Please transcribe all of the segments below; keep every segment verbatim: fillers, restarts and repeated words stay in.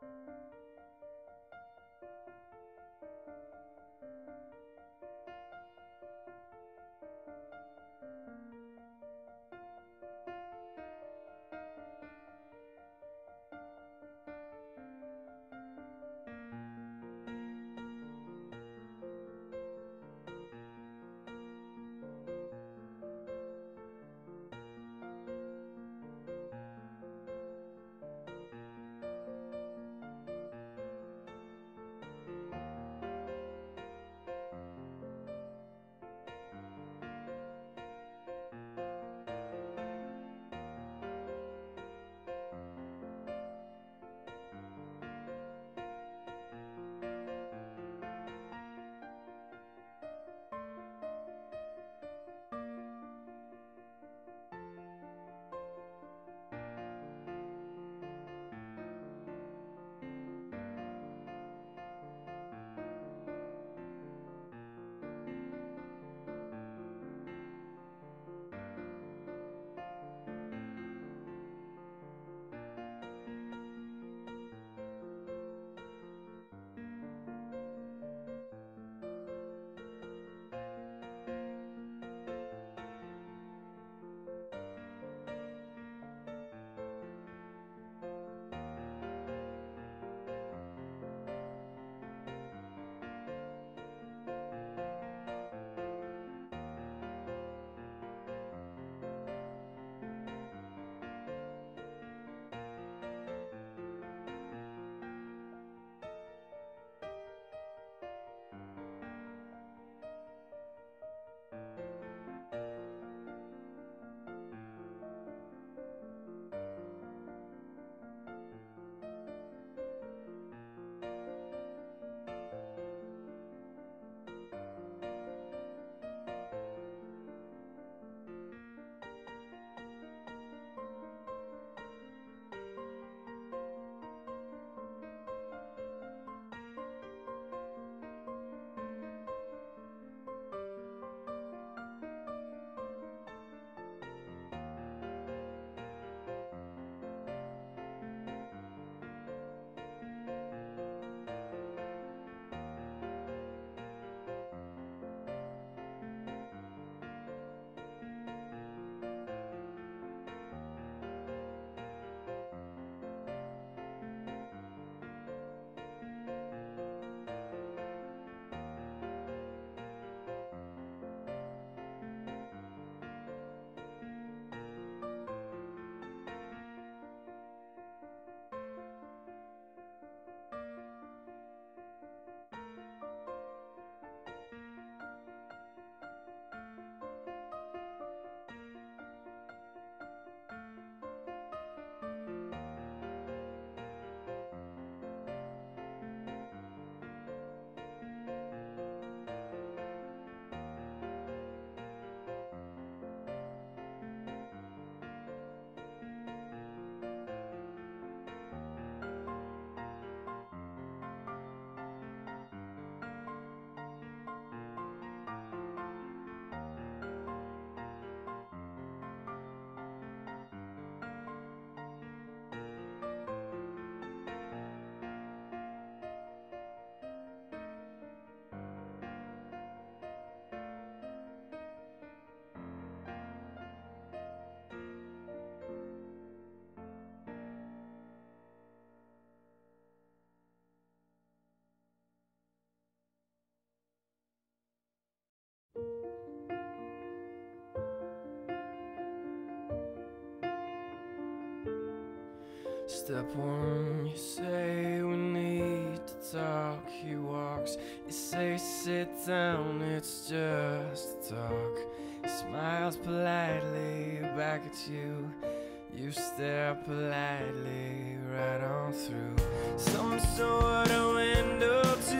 Step one, you say we need to talk. He walks, you say sit down, it's just a talk. He smiles politely back at you. You stare politely right on through some sort of window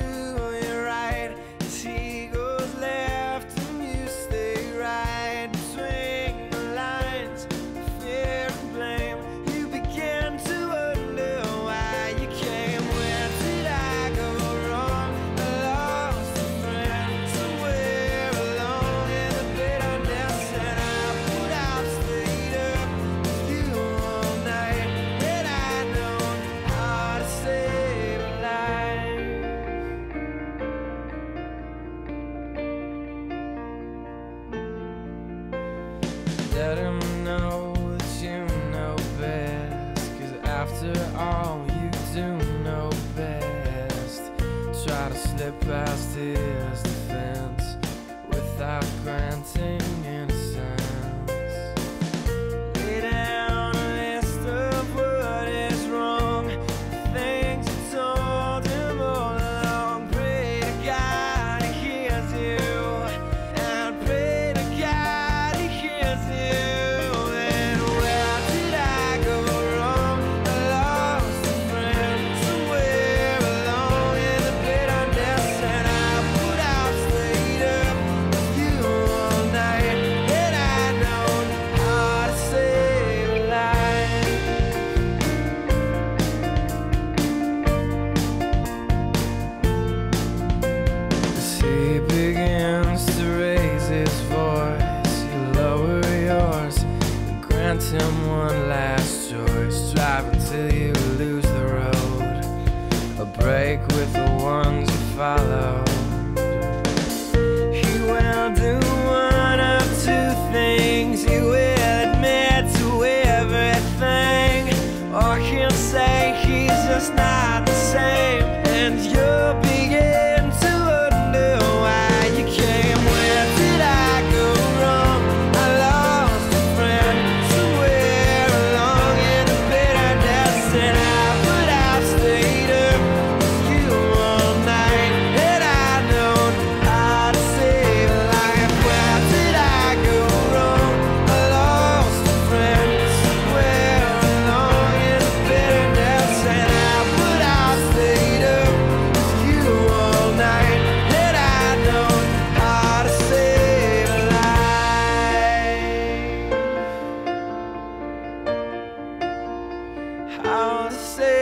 to your right. As he goes left and you stay right between the lines of fear and blame. You begin to wonder why you came. Where did I go wrong? I lost a friend somewhere alone in the bitterness, and I put out stayed up with you all night. And I know how to say after all you do know best. Try to slip past his defense without granting innocence. Lay down a list of what is wrong, the things you told him all along. Pray to God he hears you, and pray to God he hears you. And where did I go wrong? I lost a friend somewhere along in the bitterness, and I would have stayed up with you all night, and I know how to save a life. As he begins to raise his voice, you lower yours and grant him one last choice. Drive until you lose the road, a break with the ones you follow. He will do one of two things. He will admit to everything, or he'll say he's just not the same, and you'll begin to wonder why you came. Where did I go wrong? I lost a friend somewhere along in the bitterness, and I would have stayed up with you all night, and I know how to save a life. Where did I go wrong? I lost a friend somewhere along in the bitterness, and I would have stayed up with you all night, and I know how to save a life. How to save